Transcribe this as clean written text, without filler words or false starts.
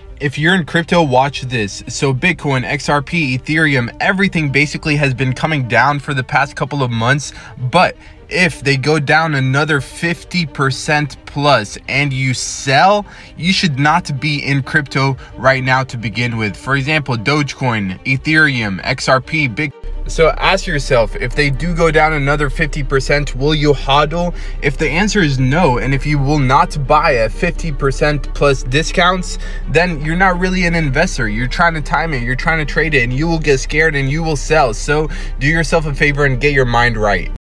If you're in crypto, watch this. So Bitcoin, XRP, Ethereum, everything basically has been coming down for the past couple of months. But if they go down another 50% plus and you sell, you should not be in crypto right now to begin with. For example, Dogecoin, Ethereum, XRP, Bitcoin. So ask yourself, if they do go down another 50%, will you hodl? If the answer is no, and if you will not buy at 50% plus discounts, then you're not really an investor. You're trying to time it, you're trying to trade it, and you will get scared and you will sell. So do yourself a favor and get your mind right.